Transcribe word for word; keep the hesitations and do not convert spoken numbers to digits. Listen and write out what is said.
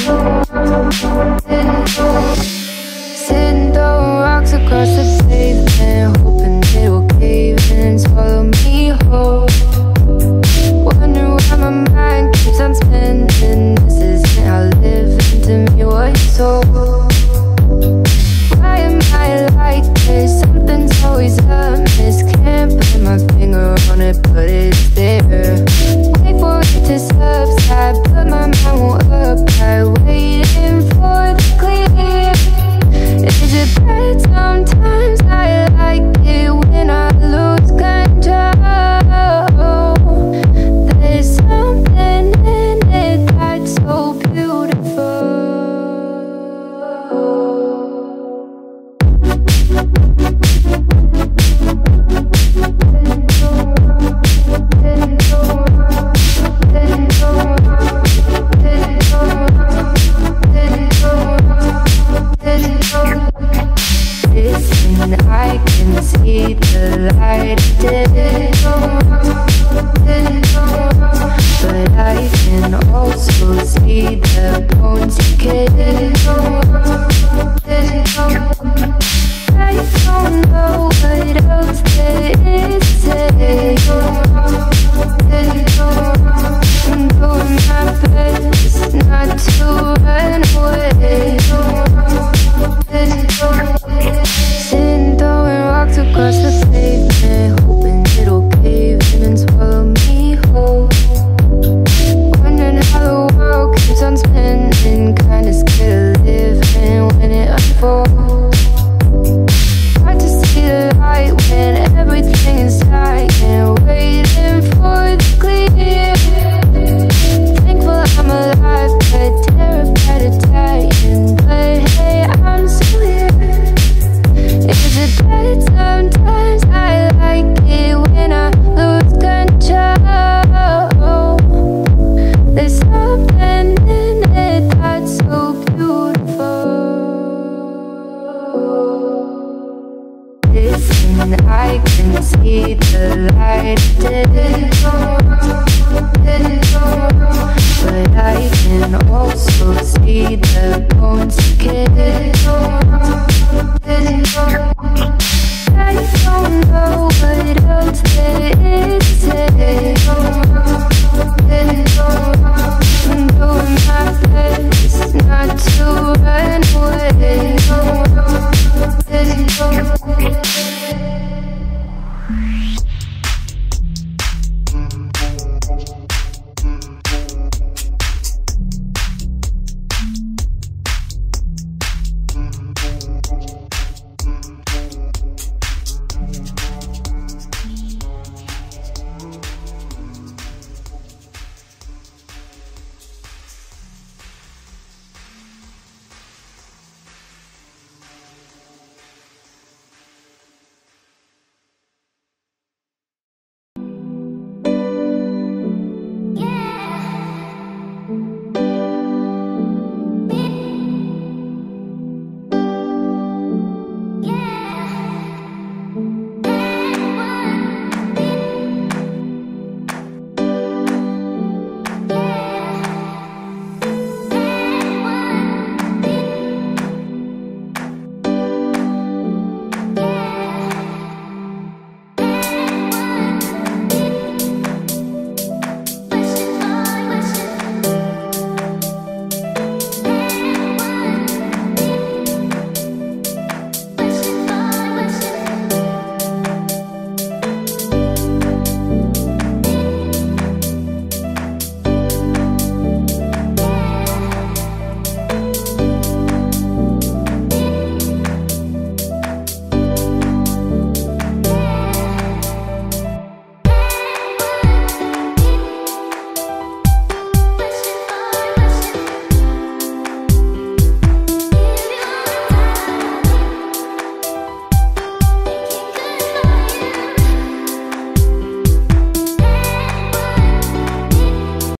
Sitting throwing rocks across the pavement, hoping it will cave in and swallow me whole. Wondering why my mind keeps on spinning. This isn't how living to me was told. Why am I like this? Something's always amiss. Can't put my finger on it, but it's there. Wait for it to subside, but my mind won't apply. Waiting for the clear. Is it bad? Sometimes I like it when I lose control. There's something in it that's so beautiful. Listen, I can see the light today, but I can also see the bones decay. I don't know what else there is to say. I'm doing my best not to run away. Sitting throwing rocks across the pavement, hoping it'll cave in and swallow me whole. Wondering how the world keeps on spinning, kinda scared of living when it unfolds. Hard to see the light when everything is dying, waiting for the clear. Thankful I'm alive, but terrified of dying. But hey, I'm still here. Is it bad? Sometimes I like it when I lose control. There's something in it that's so beautiful. Listen, I can see the light today, but I can also see the bones decay. I don't know what else there is to say.